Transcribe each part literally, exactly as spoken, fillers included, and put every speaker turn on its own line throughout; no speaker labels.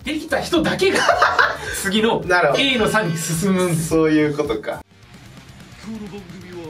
できた人だけが次の A のさんに進むんです。
そういうことか。
この番組は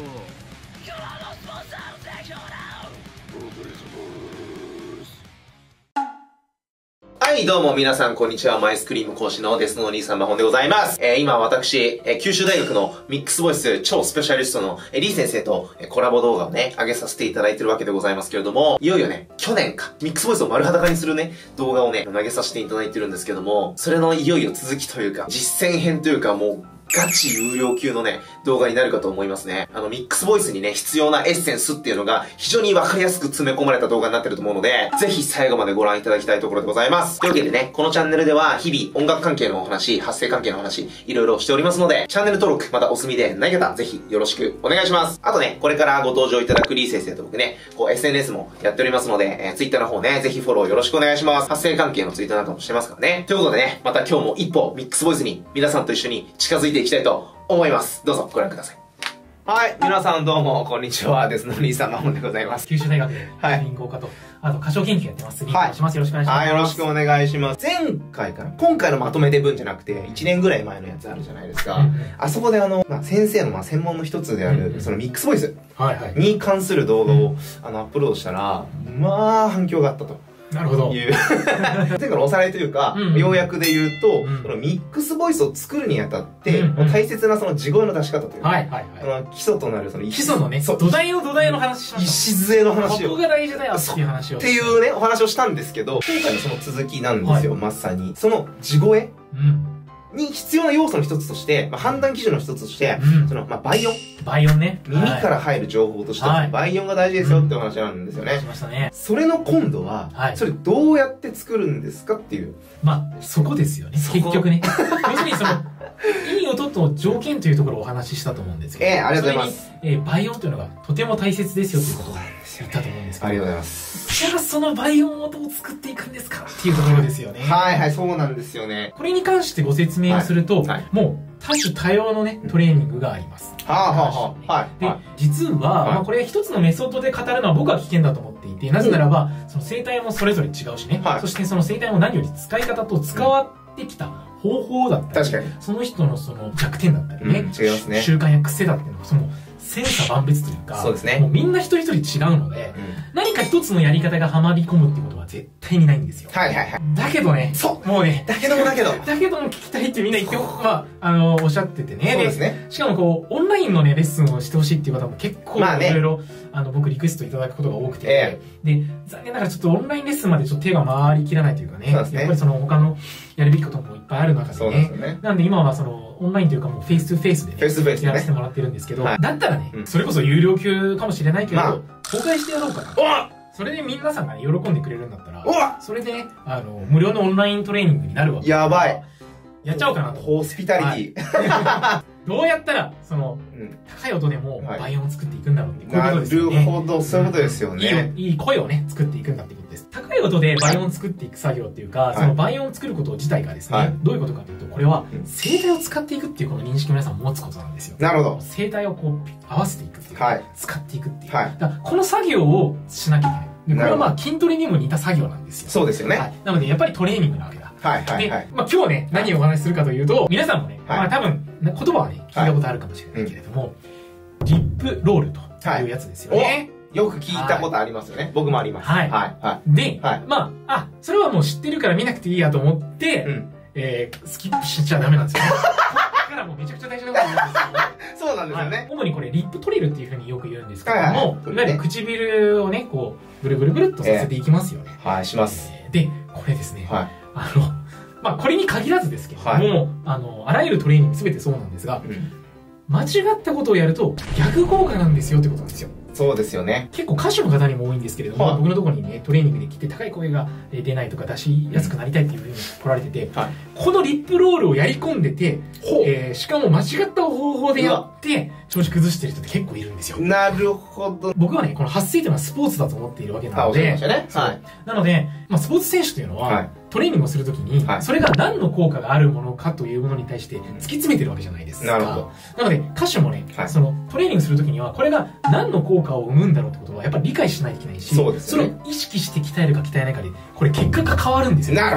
はい、どうも皆さん、こんにちは。マイスクリーム講師のデスのお兄さんマホンでございます。えー、今私、えー、九州大学のミックスボイス超スペシャリストの、えー、リー先生と、えー、コラボ動画をね、上げさせていただいてるわけでございますけれども、いよいよね、去年か、ミックスボイスを丸裸にするね、動画をね、投げさせていただいてるんですけども、それのいよいよ続きというか、実践編というか、もう、ガチ有料級のね、動画になるかと思いますね。あの、ミックスボイスにね、必要なエッセンスっていうのが、非常にわかりやすく詰め込まれた動画になってると思うので、ぜひ最後までご覧いただきたいところでございます。というわけでね、このチャンネルでは、日々音楽関係のお話、発声関係の話、いろいろしておりますので、チャンネル登録、またお済みでない方、ぜひよろしくお願いします。あとね、これからご登場いただくリー先生と僕ね、こう エスエヌエス もやっておりますので、えー、Twitter の方ね、ぜひフォローよろしくお願いします。発声関係の Twitter なんかもしてますからね。ということでね、また今日も一歩、ミックスボイスに皆さんと一緒に近づいていきたいと思います。どうぞご覧ください。はい、皆さんどうも、こんにちは。ですのリーさんマホンでございます。
九州大学で、林業科と、あと歌唱研究やってます。リーとします。よろしくお願いします。
はい、よろしくお願いします。前回から、今回のまとめて文じゃなくて、いちねんぐらい前のやつあるじゃないですか。うんうん、あそこであの、まあ、先生のまあ専門の一つである、うんうん、そのミックスボイスに関する動画を、うん、あのアップロードしたら、まあ反響があったと。
なるほど。
いう前回のおさらいというか、うん、要約で言うと、うん、そのミックスボイスを作るにあたって、うんうん、大切なその地声の出し方というか、はいはいはい、基礎となるその
基礎のね、土台の土台の話しました。
礎の話を。
ここが大事だよっていう話を。
っていうね、お話をしたんですけど、今回のその続きなんですよ、はい、まさに。その地声、うんに必要な要素の一つとして、まあ、判断基準の一つとして、うん、その、まあ、倍音。
倍音ね。
耳から入る情報として、はい、倍音が大事ですよってお話なんですよね。
しましたね。
それの今度は、はい、それどうやって作るんですかっていう。
まあ、そこですよね。結局ね。要するにその、いい音と条件というところをお話ししたと思うんですけど。
ええー、ありがとうございます。
えー、倍音というのがとても大切ですよということを言ったと思うんですけど。
ありがとうございます。
じゃあその倍音をどう作っていくんですかっていうところですよね。
はいはい、そうなんですよね。
これに関してご説明をすると、はいはい、もう多種多様のね、トレーニングがあります。
はあはあはあ。はい。
で、実は、はい、まあこれは一つのメソッドで語るのは僕は危険だと思っていて、なぜならば、その声帯もそれぞれ違うしね、はい、そしてその声帯も何より使い方と使わってきた方法だったり、
確かに
その人のその弱点だったりね、
うん、違いますね。
習慣や癖だっていうのも、その、千差万別というか、
そうですね。
もうみんな一人一人違うので、うん、何か一つのやり方がはまり込むっていうことは絶対にないんですよ。
はいはいはい。
だけどね、
そう、
もうね、
だけどもだけど。
だけども聞きたいってみんな言って、まあ、あの、おっしゃっててね。
そうですね。
しかもこう、オンラインのね、レッスンをしてほしいっていう方も結構、いろいろ、あの、僕リクエストいただくことが多くて、ええ、で、残念ながらちょっとオンラインレッスンまでちょっと手が回りきらないというかね、そうですね、やっぱりその他のやるべきこともいっぱいある中でね。
そうですよね。
なんで今はその、オンラインというかもうフェイストゥフェイスでね、
フェイストゥフェイスでね、
やらせてもらってるんですけど、
はい、
だったらね、うん、それこそ有料級かもしれないけど、まあ、公開してやろうかな。それで皆さんがね、喜んでくれるんだったら、それでね、あの、無料のオンライントレーニングになるわけ。
やばい。
やっちゃおうかなと。
ホスピタリティ。
はい、どうやったら、その、うん、高い音でも倍音を作っていくんだろうって、こういうことですよね。
なるほど、そういうことですよね。
いい、いい声をね、作っていくんだってことです。高い音で倍音を作っていく作業っていうか、はい、その倍音を作ること自体がですね、はい、どういうことかというと、これは、声帯を使っていくっていうこの認識を皆さん持つことなんですよ。
なるほど。
声帯をこう、合わせていくっていうか、はい、使っていくっていう。
はい、
だからこの作業をしなきゃいけない。でこれはまあ筋トレにも似た作業なんですよ。
そうですよね。
はい、なのでやっぱりトレーニングなわけだ。
はいはいはい。
で、まあ今日ね、何をお話しするかというと、皆さんもね、はい、まあ多分、言葉はね、聞いたことあるかもしれないけれども、はい、リップロールというやつですよね。はい
よく聞いたことありますよね。はい、僕もあります。
はい。はい。はい、で、はい、まあ、あ、それはもう知ってるから見なくていいやと思って、うん、えー、スキップしちゃダメなんですよね。ここからもうめちゃくちゃ大事なことなんですよね。
そうなんですよね、はい。
主にこれ、リップトリルっていうふうによく言うんですけども、はいはいはい、いわゆる唇をね、こう、ブルブルブルっとさせていきますよね。
えー、はい、します。
えー、で、これですね、
はい、
あの、まあ、これに限らずですけども、はい、あの、あらゆるトレーニングすべてそうなんですが、うん、間違ったことをやると逆効果なんですよってことなんですよ。
そうですよね。
結構歌手の方にも多いんですけれども、はい、僕のところにね、トレーニングで来て高い声が出ないとか出しやすくなりたいっていうふうに来られてて、はい、このリップロールをやり込んでて、えー、しかも間違った方法でやって、調子崩してる人って結構いるんですよ。
なるほど。
僕はね、この発声というのはスポーツだと思っているわけなので、
ね、はい、
なので、まあ、スポーツ選手というのは、はい、トレーニングをするときに、はい、それが何の効果があるものかというものに対して突き詰めてるわけじゃないですか。
なるほど。
なので、歌手もね、はい、そのトレーニングするときには、これが何の効果を生むんだろうってことは、やっぱり理解しないといけないし、
そうですね、
それを意識して鍛えるか鍛えないかで、これ結果が変わるんですよ。
なるほど。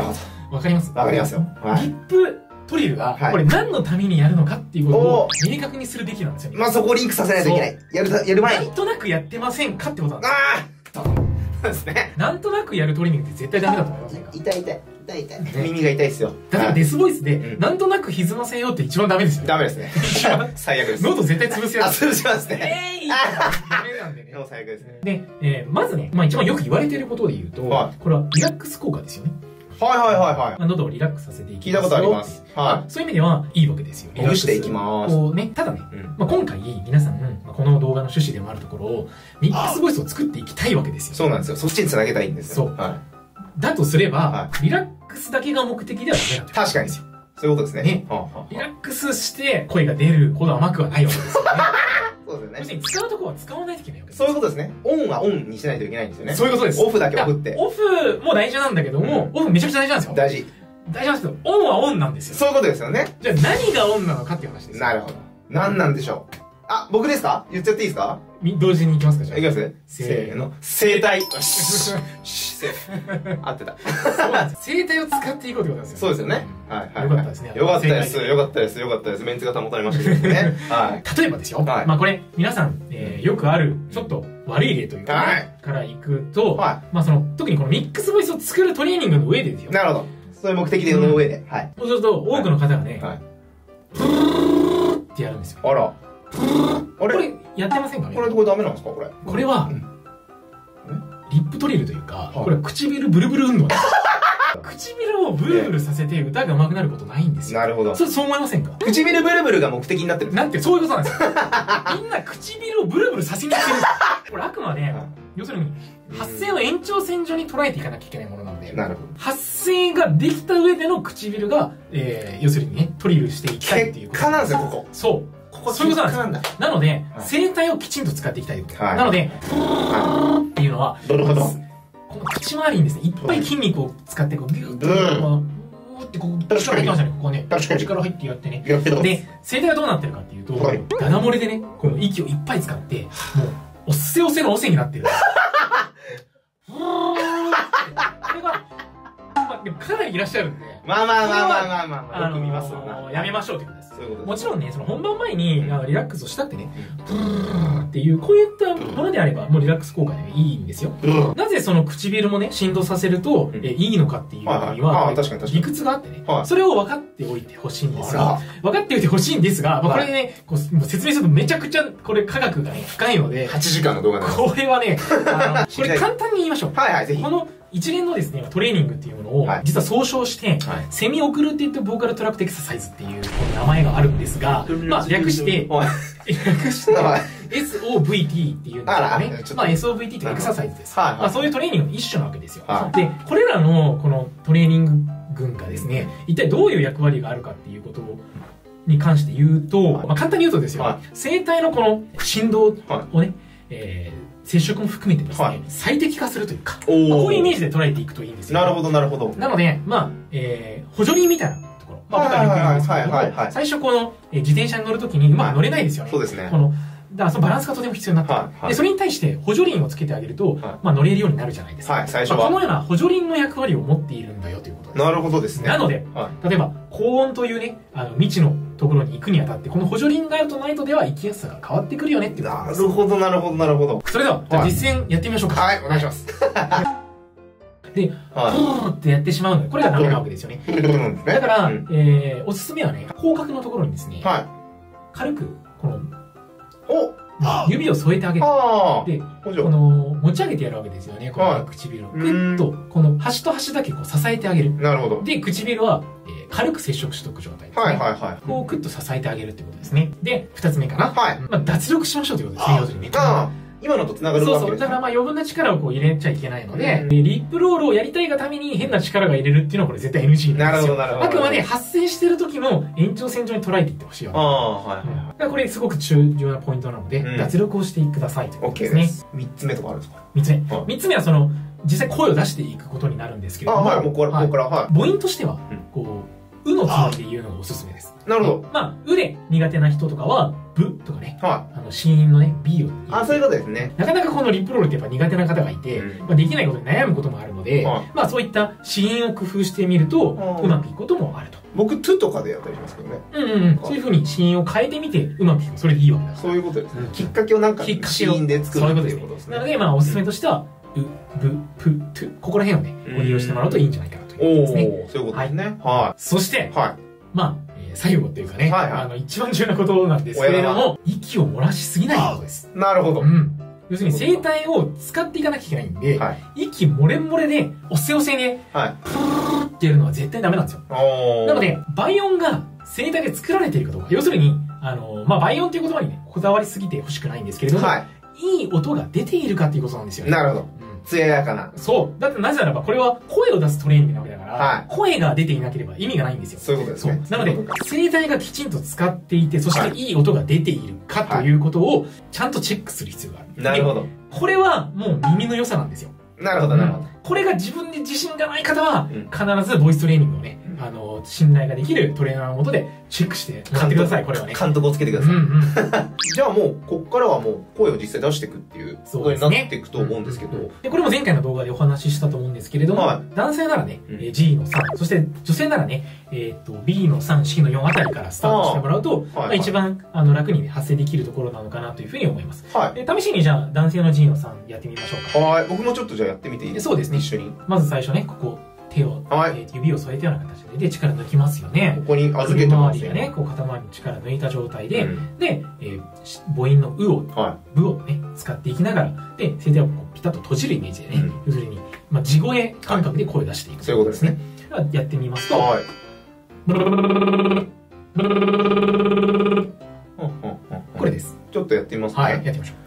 わかります？
わかりますよ。
リップトリルが、これ何のためにやるのかっていうことを明確にするべきなんですよね。
まあそこをリンクさせないといけない。やる、やる前に。
なんとなくやってませんかってことなんです。
ああそうですね。
なんとなくやるトレーニングって絶対ダメだと思いませんか？
痛い痛い。痛い痛い。耳が痛いですよ。
例えばデスボイスで、なんとなく歪ませようって一番ダメですよ。
ダメですね。最悪です。
喉絶対潰すやつ。
あ、潰しますね。
えー、ダメなんでね。
もう最悪ですね。
で、えー、まずね、まあ一番よく言われていることで言うと、これはリラックス効果ですよね。
はいはいはいはい。
喉をリラックスさせていきますよ。
聞いたことあります。
はい。そういう意味ではいいわけですよ。
ほぐしていきます。
こうね、ただね、まあ今回皆さん、この動画の趣旨でもあるところを、ミックスボイスを作っていきたいわけですよ。
そうなんですよ。そっちに繋げたいんですよ。
そう。だとすれば、リラックスだけが目的ではダメなんですよ。
確かに。そういうことですね。
ね。リラックスして声が出るほど甘くはないわけですよね。
そうですね。
要するに使うとこは使わないといけないわけです。
そういうことですね。オンはオンにしないといけないんですよね。
そういうことです。
オフだけオフって。
オフも大事なんだけども、オフめちゃくちゃ大事なんですよ。
大事。
大事なんですけど、オンはオンなんですよ。
そういうことですよね。
じゃあ何がオンなのかっていう話です。
なるほど。何なんでしょう。あ、僕ですか？言っちゃっていいですか？
同時に行きますか？じゃあ。
いきますせーの。声帯。合ってた。
そうなんです。声帯を使っていこうってことですよ。
そうですよね。はいはい。
よかったですね。
よかったです。よかったです。よかったです。メンツが保たれましたけどね。はい。
例えばですよ。まあこれ、皆さん、よくある、ちょっと悪い例というか、からいくと、まあその、特にこのミックスボイスを作るトレーニングの上でですよ。
なるほど。そういう目的の上で。はい。
そうすると、多くの方がね、プルーってやるんですよ。
あら。
これやってませんかね？
これこれダメなんですかこれ？
これは、リップトリルというか、これは唇ブルブル運動です。唇をブルブルさせて歌が上手くなることないんですよ。
なるほど。
それそう思いませんか？
唇ブルブルが目的になってる。
なんてそういうことなんですよ。みんな唇をブルブルさせにいってる。これあくまで、要するに、発声の延長線上に捉えていかなきゃいけないものなので、
なるほど。
発声ができた上での唇が、えー、要するにね、トリルしていきたいっていうこと。
結果なんですよ、ここ。
そう。ここそういうことなんです。なので、声帯をきちんと使っていきたい。なので、っていうのは、
なるほど。
この口周りにですね、いっぱい筋肉を使って、こう、ギューッと、うーってこう、力入ってますよね、ここね。力入ってやってね。で、声帯がどうなってるかっていうと、ダダ漏れでね、この息をいっぱい使って、もう、おっせおせのおせになってる。これが、まあ、でもかなりいらっしゃるんで。
まあまあまあまあまあまあ、よく見ますよな。
やめましょうってことです。もちろんね、その本番前にあのリラックスをしたってね、ブーっていう、こういったものであれば、もうリラックス効果でいいんですよ。なぜその唇もね、振動させると、えいいのかっていうのには、理屈があってね、それを分かっておいてほしいんですが、分かっておいてほしいんですが、これね、こう説明するとめちゃくちゃ、これ科学がね、深いので、
はちじかんの動画なんです。
これはね、あの、これ簡単に言いましょう。
はいはい、ぜひ。
この一連のですね、トレーニングっていうものを、実は総称して、セミオクルティッドボーカルトラクトエクササイズっていう名前があるんですが、まあ略して、略して、エスオーブイティー っていうんですかね。まあ エスオーブイティー ってエクササイズです。まあそういうトレーニングの一種なわけですよ。で、これらのこのトレーニング群がですね、一体どういう役割があるかっていうことに関して言うと、まあ簡単に言うとですよ、声帯のこの振動をね、えー接触も含めてですね、はい、最適化するというか、まあ、こういうイメージで捉えていくといいんですよ、ね。
なるほど、なるほど。
なので、まあ、えー、補助輪みたいなところ。まあ、僕はよく言うんですけども、最初この、えー、自転車に乗るときにうまく乗れないですよね。
そうですね。
この、だからそのバランスがとても必要になってくる、はいはい、で、それに対して補助輪をつけてあげると、はい、まあ乗れるようになるじゃないですか。はい、最初は。まあ、このような補助輪の役割を持っているんだよということです。
なるほどですね。
なので、はい、例えば、高音というね、あの、未知のところに行くにあたって、この補助輪があるとないとでは行きやすさが変わってくるよねっていうことです。
なるほど、なるほど、なるほど。
それでは、じゃあ実践やってみましょうか。
はい、お願いします。
で、はい、ふーってやってしまうので、これがダメなわけですよね。だから、うん、えー、おすすめはね、口角のところにですね、はい、軽く、この、お指を添えてあげる。で、この、持ち上げてやるわけですよね、この唇を。ぐっと、この端と端だけこう支えてあげる。
なるほど。
で、唇は、えー、軽く接触しておく状態ですね。はいはいはい。こう、ぐっと支えてあげるってことですね。で、二つ目かな。はい。まあ、脱力しましょうってことですね、要するにね。今のと繋がるわけです。そうそう。だからまあ余分な力をこう入れちゃいけないので、リップロールをやりたいがために変な力が入れるっていうのはこれ絶対 エヌジー なんですよ。なるほど、なるほど。あくまで発生してる時の延長線上に捉えていってほしいわけです。ああ、はい。だからこれすごく重要なポイントなので、脱力をしてくださいということですね。
三つ目とかあるんですか？
三つ目。三つ目はその、実際声を出していくことになるんですけれども。
あ、はい、ここから、ここから、はい。
母音としては、こう、うのつもりで言うのがおすすめです。
なるほど。
まあ、うで苦手な人とかは、ぶとかね。
は
あの、子音のね、B を。
あ、そういうことですね。
なかなかこのリップロールってやっぱ苦手な方がいて、
うん
まあ、できないことに悩むこともあるので、
はい
まあそういった子音を工夫してみると、
うん
うまくいくこともあると。
僕、トゥとかでやったりしますけどね。
うんうんうん。そういうふうに子音を変えてみて、うまくいく。それでいいわけだから。
そういうことですね
うん。
きっかけをなんか、
きっかけを
シーンで作るっていうことですね。
なので、まあおすすめとしては、う、ぶ、ぷ、トゥ、ここら辺をね、ご利用してもらうといいんじゃないかなということですね。
おー、そういうことですね。は
そして
い。、はい。
まあ、えー最後っていうかね、
はいはい
あの、一番重要なことなんですけれども、息を漏らしすぎないことです。
なるほど。
うん。要するに声帯を使っていかなきゃいけないんで、
はい。
息漏れ漏れで、押せ押せで、
はい。
プーってやるのは絶対ダメなんですよ。
おー。
なので、倍音が声帯で作られているかどうか。要するに、あの、まあ、倍音っていう言葉にね、こだわりすぎてほしくないんですけれども、
はい。
いい音が出ているかっていうことなんですよね。
なるほど。
うん
艶やかな。
そう。だってなぜならば、これは声を出すトレーニングなわけだから、
はい
声が出ていなければ意味がないんですよ。
そういうことですね。
なので
そういうことか、
声帯がきちんと使っていて、そし
はい
ていい音が出ているかということを、ちゃんとチェックする必要がある。
なるほど。
でこれはもう耳の良さなんですよ。
なるほど、なるほど。
これが自分で自信がない方は、
うん
必ずボイストレーニングをね、
うん
あの、信頼ができるトレーナーのもとでチェックしてもらってください、これはね。
監督をつけてください。
うんうん。
じゃあもう、こっからはもう声を実際出していくっていうことになっていくと思うんですけど。
で、これも前回の動画でお話ししたと思うんですけれども、
は
男性ならね、
うん
えー G のさん、そして女性ならね、えっ、と、B のさん、C のよんあたりからスタートしてもらうと、
はい
まあ、
はい
一番あの楽に、ね、発声できるところなのかなというふうに思います。
はい。
えー試しにじゃあ男性の G のさんやってみましょうか。
はい。僕もちょっとじゃあやってみていいですか？
そうですね
一緒に。
まず最初ね、ここ、手を、
はい
えー指を添えたような形で、で、力抜きますよね。
ここに預けて
首
ます
周りがね、こう肩周りに力抜いた状態で、
うん
で、えーし母音のうを、
は
ぶをね、使っていきながら、で、声帯をこうピタッと閉じるイメージでね、
うん
要するに、まあ、地声感覚で声を出していく、
い。そういうことですね。
ではやってみますと、
はい。
これです。
ちょっとやってみますね。
はい、やってみましょ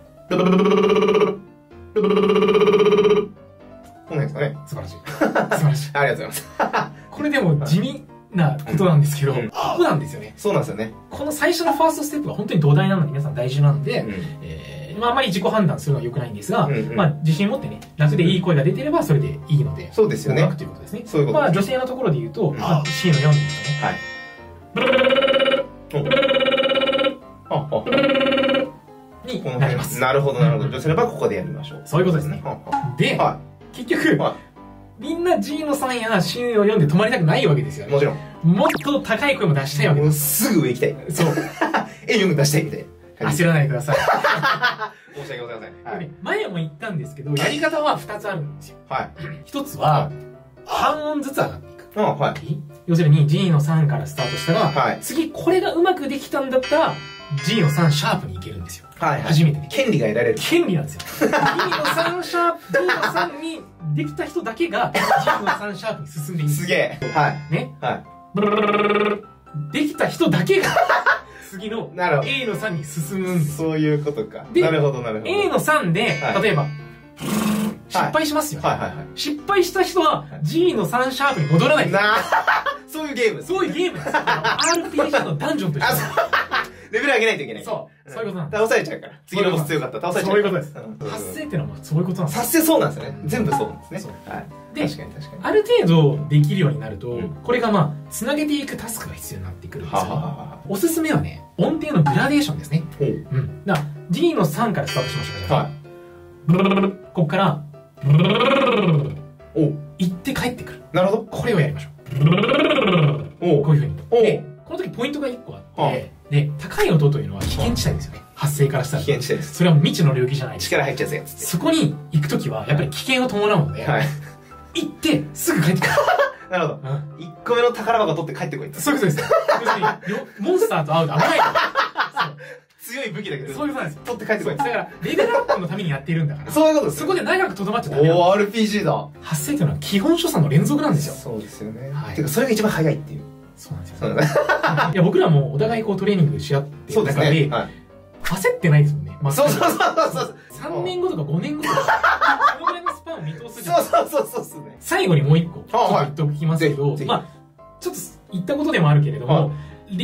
この辺ですかね。
う。素晴らしい。素晴らしい。
ありがとうございます。
これでも地味なことなんですけど、
うん
ここなんですよね。
そうなんですよね。
この最初のファーストステップが本当に土台なので皆さん大事なんで、
うん
えーまあ、あまり自己判断するのは良くないんですが、
うんうん
まあ、自信持ってね、楽でいい声が出てればそれでいいので、
そうですよね
うまくということですね。
そういうことです
まあ、女性のところで言うと、
うん
まあ、C のよんで言うとね、
はい。あ、あ、
に
この
なります。
なるほど、なるほど。
うん
女性の場合ここでやりましょう。
そういうことですね。
は
で、
は
結局、
は
みんな G のさんや C のよんで止まりたくないわけですよ
い。も
ね。
ちろん。
もっと高い声も出したいわけ
もう
です。
すぐ上行きたい。
そう。
え、よん出したいみたいな。
焦らないでください。
申し訳ございません。は
で
い。
ね前も言ったんですけど、やり方はふたつあるんですよ。
はい。
一つは、半音ずつ上がっていく。
あ、はい。
要するに G のさんからスタートしたら、
はい
次これがうまくできたんだったら G のさんシャープにいけるんですよ。
はい。
初めてね。
権利が得られる。
権利なんですよ。G のさんシャープ、G のさんにできた人だけが G のさんシャープに進んでいいんです
すげえ。はい。
ね。
は
できた人だけが次の
い。なるほ
A のさんに進むん
ど。
ですよ。
そういうことか。
で
なるほど、なるほど。
A のさんで、
はい
例えば、失敗しますよね。
はいはいは
失敗した人は G のさんシャープに戻らない
い。なそういうゲーム。
そういうゲームなんですよ。アールピージー のダンジョンと一緒
あ、
です
そう。レベル上げないといけない。
そう。そういうことなんです。
倒されちゃうから。次のボス強かったら倒されちゃう。
そういうことです。
ん
発声っていうのはそういうことなんですよ。
達成そうなんですよね。全部そうなんですね。
そう
はい。
で
確かに確かに。
ある程度できるようになると、
うん
これがまあ、つなげていくタスクが必要になってくるんですよ。
はははは。
おすすめはね、音程のグラデーションですね。
ほう。
うん。だから G のさんからスタートしましょうか。
はい。
ここから、
おう。
行って帰ってくる。
なるほど。
これをやりましょう。
おう。
こういうふうに。
おう
で、この時ポイントがいっこあって、
は
で、高い音というのは危険地帯ですよね。発声からしたら。
危険地帯です。
それは未知の領域じゃないです。
力入っちゃうやつって。
そこに行くときは、やっぱり危険を伴うので、
はい。
行って、すぐ帰ってくる。
なるほど。
うん
いっこめの宝箱取って帰ってこいって。
そういうことです。要するに、よモンスターと会うと危ないから。
強い武器だけ
そう
ど。
そういうことなんですよ。
取って帰ってこい
だから、レベルアップのためにやっているんだから。
そういうことです
そこで長くとどまっちゃダメなの。
おー、アールピージー だ。
発声というのは基本所作の連続なんですよ。
そうですよね。
はい
てか、それが一番早いっていう。
そうなんですよ。
そうだね。
いや、僕らもお互いこうトレーニングし合って
そう
る中で、
ですね。はい。
焦ってないですもんね。まあ
そうそうそうそう。
さんねんごとかごねんごとか、そのぐらいのスパンを見通すじゃん。
そうそうそうそうそうね。
最後にもう一個、ちょっと
はい
言っておきますけど、
ぜひぜひ
まあ、ちょっと言ったことでもあるけれども、リッ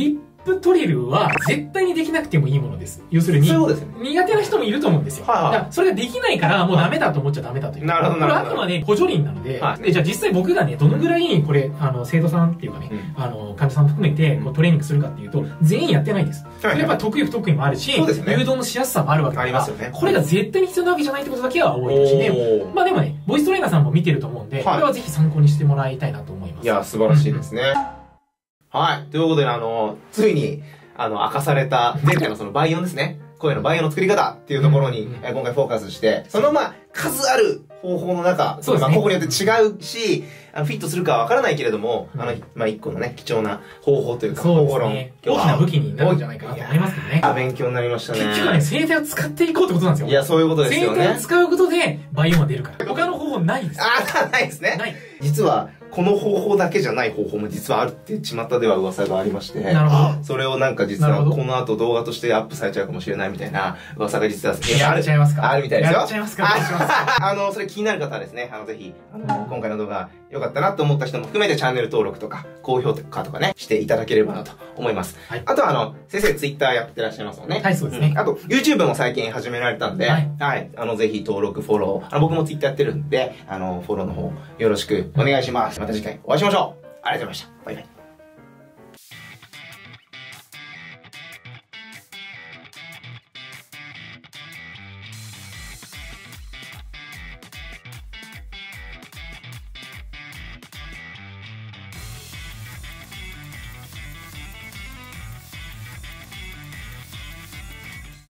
プトリルは絶対にできなくてもいいものです。要するに、
そうですね。
苦手な人もいると思うんですよ。
はいはい、
だからそれができないからもうダメだと思っちゃダメだという。
なるほどなるほど。
これあくまで補助輪なので、
はい、
でじゃあ実際僕がね、どのぐらいこれ、あの、生徒さんっていうかね、うん、あの、患者さん含めてこうトレーニングするかっていうと、全員やってないです。それやっぱ得意不得意もあるし、そうですね、誘導のしやすさもあるわけだから、ありますよね。これが絶対に必要なわけじゃないってことだけは多いしね。まあでもね、ボイストレーナーさんも見てると思うんで、はい、これはぜひ参考にしてもらいたいなと思います。
いや、素晴らしいですね。うん、はい。ということで、あの、ついに、あの、明かされた、前回のその倍音ですね。声の倍音の作り方っていうところに、うん、え今回フォーカスして、そのまあ、数ある方法の中、そうですね。まあ、個々によって違うし、あの、フィットするかはわからないけれども、うん、あの、まあ、一個のね、貴重な方法というか、
そうですね。大きな武器になるんじゃないかなと思いますけどね。
あ、勉強になりましたね。
結局はね、声帯を使っていこうってことなんですよ。
いや、そういうことですよね。
声帯を使うことで、倍音が出るから。他の方法ないです。
あ、ないですね。ない。実は、この方法だけじゃない方法も実はあるって巷では噂がありまして。
なるほど。
それをなんか実はこの後動画としてアップされちゃうかもしれないみたいな噂が実は
やっちゃいますか
あるみたいですよ。
やっちゃいますか
あの、それ気になる方はですね、あの、ぜひ、あの、今回の動画良かったなと思った人も含めてチャンネル登録とか、高評価とかね、していただければなと思います。はい。あとはあの、先生ツイッターやってらっしゃいますもんね。
はい、そうですね。
あと、YouTube も最近始められたんで、はい。はい。あの、ぜひ登録、フォロー、あの、僕もツイッターやってるんで、あの、フォローの方よろしくお願いします。また次回お会いしましょう。ありがとうございました。バイバイ。